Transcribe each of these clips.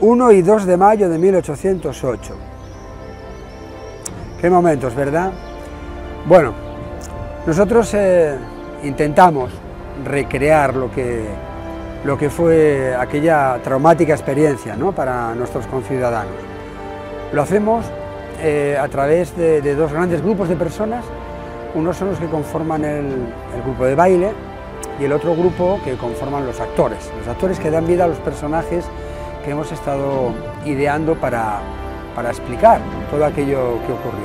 1 y 2 de mayo de 1808. Qué momentos, ¿verdad? Bueno, nosotros intentamos recrear lo que fue aquella traumática experiencia, ¿no?, para nuestros conciudadanos. Lo hacemos a través de dos grandes grupos de personas. Unos son los que conforman el grupo de baile y el otro grupo que conforman los actores que dan vida a los personajes que hemos estado ideando para explicar todo aquello que ocurrió.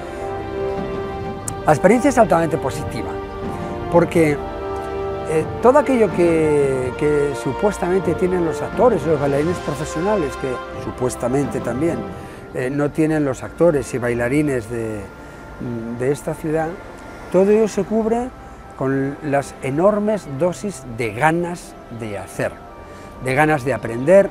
La experiencia es altamente positiva, porque todo aquello que supuestamente tienen los actores, los bailarines profesionales, que supuestamente también no tienen los actores y bailarines de esta ciudad, todo ello se cubre con las enormes dosis de ganas de hacer, de ganas de aprender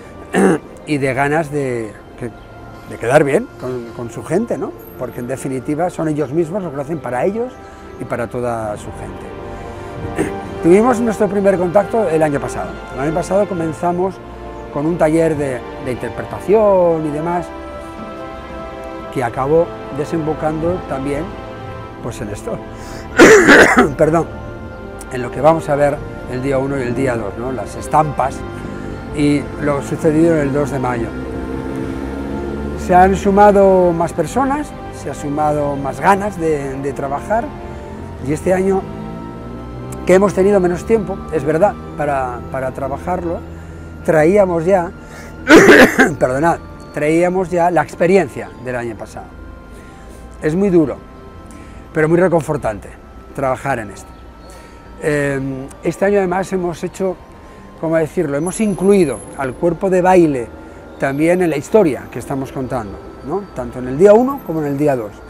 y de ganas de quedar bien con su gente, ¿no? Porque en definitiva son ellos mismos los que lo hacen para ellos y para toda su gente. Tuvimos nuestro primer contacto el año pasado. El año pasado comenzamos con un taller de interpretación y demás, que acabó desembocando también pues en esto, perdón, en lo que vamos a ver el día 1 y el día 2, ¿no?, las estampas y lo sucedido el 2 de mayo. Se han sumado más personas, se ha sumado más ganas de trabajar, y este año, que hemos tenido menos tiempo, es verdad, para trabajarlo, traíamos ya, perdonad, traíamos ya la experiencia del año pasado. Es muy duro, pero muy reconfortante trabajar en esto. Este año además hemos hecho, ¿cómo decirlo?, hemos incluido al cuerpo de baile también en la historia que estamos contando, ¿no?, tanto en el día 1 como en el día 2.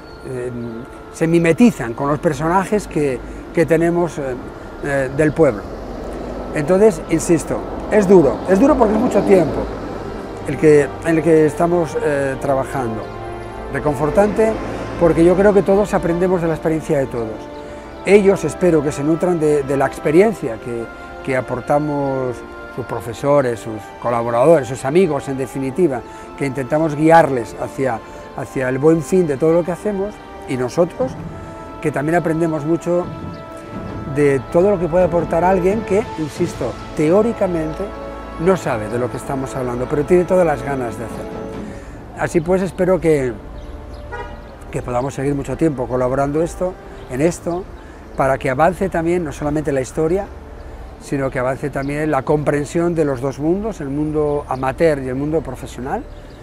Se mimetizan con los personajes que tenemos del pueblo. Entonces, insisto, es duro porque es mucho tiempo en el que estamos trabajando. Reconfortante porque yo creo que todos aprendemos de la experiencia de todos. Ellos espero que se nutran de la experiencia que aportamos sus profesores, sus colaboradores, sus amigos, en definitiva, que intentamos guiarles hacia el buen fin de todo lo que hacemos, y nosotros, que también aprendemos mucho de todo lo que puede aportar alguien que, insisto, teóricamente no sabe de lo que estamos hablando, pero tiene todas las ganas de hacerlo. Así pues, espero que podamos seguir mucho tiempo colaborando en esto, para que avance también no solamente la historia, sino que avance también la comprensión de los dos mundos, el mundo amateur y el mundo profesional,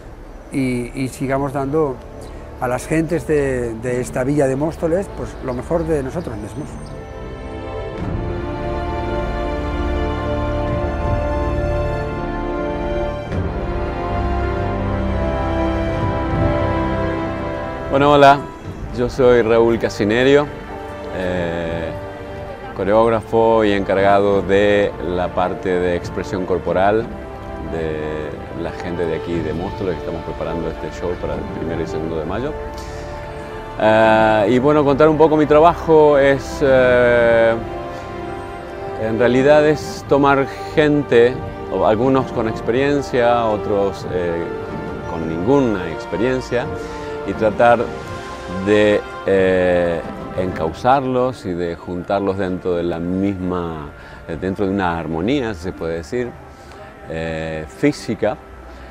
y sigamos dando a las gentes de esta villa de Móstoles pues lo mejor de nosotros mismos. Bueno, hola, yo soy Raúl Casinerio, coreógrafo y encargado de la parte de expresión corporal de la gente de aquí de Móstoles, que estamos preparando este show para el 1 y 2 de mayo. Y bueno, contar un poco mi trabajo es, en realidad es tomar gente, algunos con experiencia, otros con ninguna experiencia, y tratar de encauzarlos y de juntarlos dentro de la misma, dentro de una armonía, si se puede decir, física,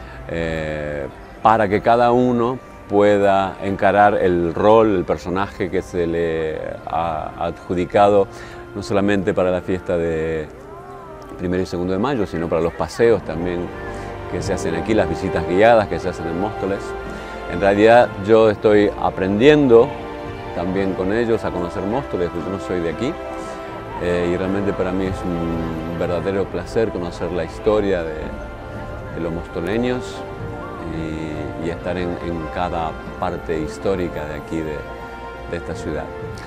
para que cada uno pueda encarar el rol, el personaje que se le ha adjudicado, no solamente para la fiesta de 1 y 2 de mayo, sino para los paseos también que se hacen aquí, las visitas guiadas que se hacen en Móstoles. En realidad yo estoy aprendiendo también con ellos a conocer Móstoles, porque yo no soy de aquí, y realmente para mí es un verdadero placer conocer la historia de los mostoleños y estar en cada parte histórica de aquí, de esta ciudad.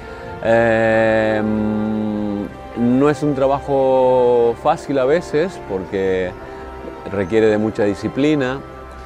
No es un trabajo fácil a veces porque requiere de mucha disciplina,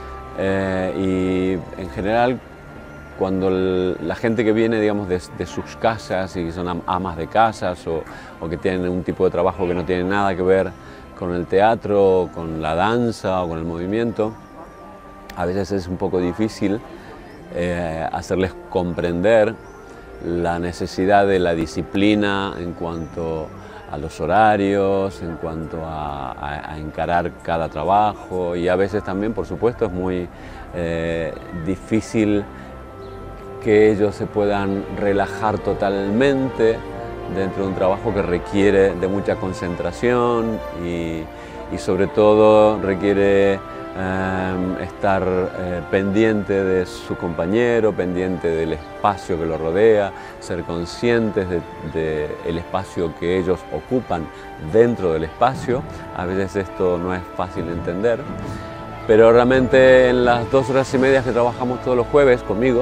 y en general cuando la gente que viene, digamos, de sus casas y son amas de casas o que tienen un tipo de trabajo que no tiene nada que ver con el teatro, con la danza o con el movimiento, a veces es un poco difícil hacerles comprender la necesidad de la disciplina en cuanto a los horarios, en cuanto a encarar cada trabajo, y a veces también, por supuesto, es muy difícil que ellos se puedan relajar totalmente dentro de un trabajo que requiere de mucha concentración y sobre todo requiere estar pendiente de su compañero, pendiente del espacio que lo rodea, ser conscientes del espacio que ellos ocupan dentro del espacio. A veces esto no es fácil de entender, pero realmente en las 2 horas y media que trabajamos todos los jueves conmigo,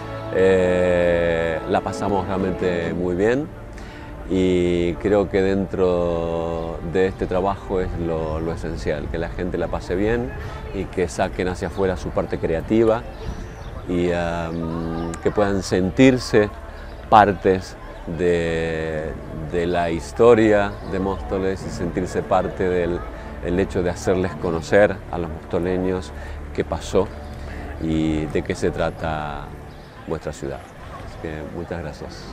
la pasamos realmente muy bien. Y creo que dentro de este trabajo es lo esencial, que la gente la pase bien y que saquen hacia afuera su parte creativa y que puedan sentirse partes de la historia de Móstoles y sentirse parte del hecho de hacerles conocer a los mostoleños qué pasó y de qué se trata vuestra ciudad. Así que muchas gracias.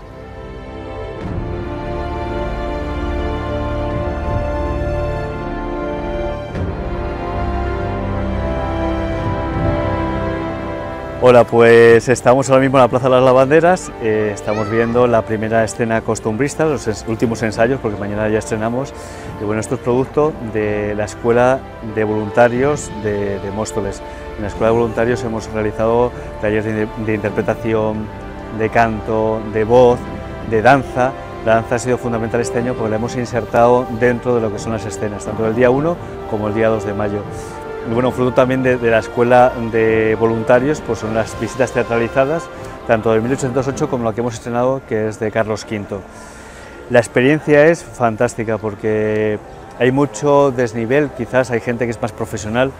Hola, pues estamos ahora mismo en la Plaza de las Lavanderas, estamos viendo la primera escena costumbrista, los últimos ensayos, porque mañana ya estrenamos, y bueno, esto es producto de la Escuela de Voluntarios de Móstoles. En la Escuela de Voluntarios hemos realizado talleres de interpretación, de canto, de voz, de danza. La danza ha sido fundamental este año porque la hemos insertado dentro de lo que son las escenas, tanto el día 1 como el día 2 de mayo. Y bueno, fruto también de la Escuela de Voluntarios, pues son las visitas teatralizadas, tanto de 1808 como la que hemos estrenado, que es de Carlos V. La experiencia es fantástica porque hay mucho desnivel, quizás hay gente que es más profesional,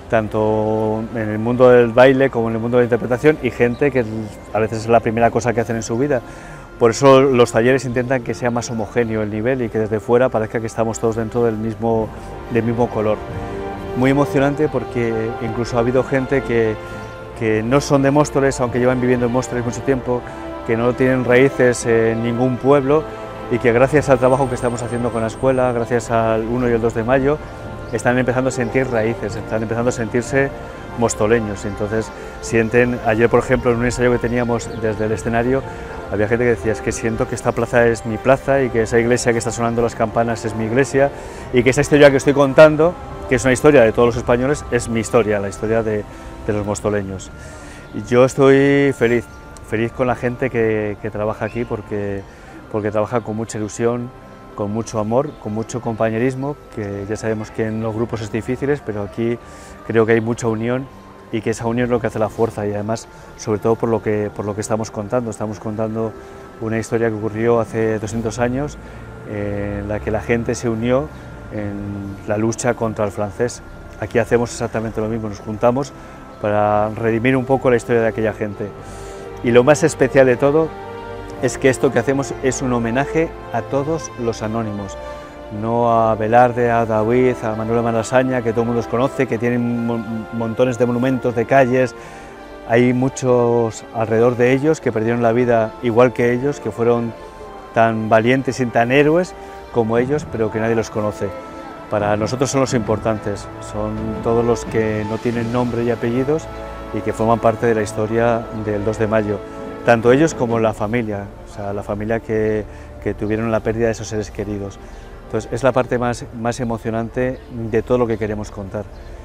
tanto en el mundo del baile como en el mundo de la interpretación, y gente que a veces es la primera cosa que hacen en su vida. Por eso los talleres intentan que sea más homogéneo el nivel y que desde fuera parezca que estamos todos dentro del mismo color. Muy emocionante porque incluso ha habido gente que no son de Móstoles, aunque llevan viviendo en Móstoles mucho tiempo, que no tienen raíces en ningún pueblo y que gracias al trabajo que estamos haciendo con la escuela, gracias al 1 y el 2 de mayo, están empezando a sentir raíces, están empezando a sentirse mostoleños. Entonces sienten, ayer por ejemplo en un ensayo que teníamos desde el escenario, había gente que decía, es que siento que esta plaza es mi plaza y que esa iglesia que está sonando las campanas es mi iglesia y que esa historia que estoy contando, que es una historia de todos los españoles, es mi historia, la historia de los mostoleños. Y yo estoy feliz con la gente que trabaja aquí porque trabaja con mucha ilusión, con mucho amor, con mucho compañerismo, que ya sabemos que en los grupos es difíciles, pero aquí creo que hay mucha unión y que esa unión es lo que hace la fuerza y además, sobre todo por lo que estamos contando una historia que ocurrió hace 200 años en la que la gente se unió en la lucha contra el francés. Aquí hacemos exactamente lo mismo, nos juntamos para redimir un poco la historia de aquella gente. Y lo más especial de todo es que esto que hacemos es un homenaje a todos los anónimos, no a Velarde, a David, a Manuel Malasaña, que todo el mundo los conoce, que tienen montones de monumentos, de calles. Hay muchos alrededor de ellos que perdieron la vida igual que ellos, que fueron tan valientes y tan héroes como ellos, pero que nadie los conoce. Para nosotros son los importantes, son todos los que no tienen nombre y apellidos y que forman parte de la historia del 2 de mayo, tanto ellos como la familia, o sea, la familia que tuvieron la pérdida de esos seres queridos. Entonces es la parte más emocionante de todo lo que queremos contar.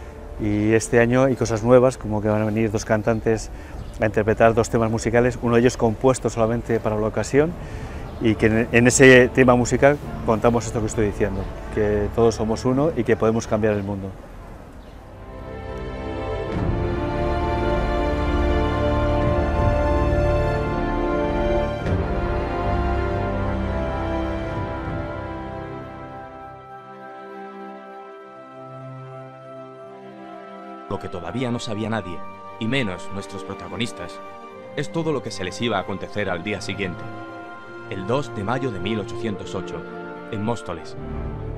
Y este año hay cosas nuevas, como que van a venir 2 cantantes a interpretar 2 temas musicales, uno de ellos compuesto solamente para la ocasión, y que en ese tema musical contamos esto que estoy diciendo, que todos somos uno y que podemos cambiar el mundo. Lo que todavía no sabía nadie, y menos nuestros protagonistas, es todo lo que se les iba a acontecer al día siguiente, el 2 de mayo de 1808, en Móstoles.